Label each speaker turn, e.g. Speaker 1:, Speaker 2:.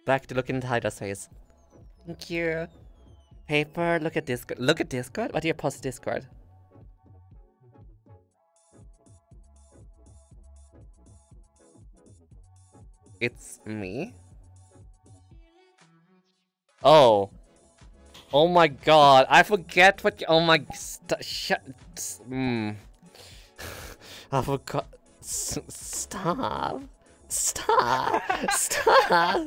Speaker 1: Back to looking into Hydra's face. Thank you. Paper, look at Discord. Look at Discord? What do you post Discord? It's me? Oh. Oh my god, I forget what you— oh my— shut— I forgot— stop. Stop. Stop.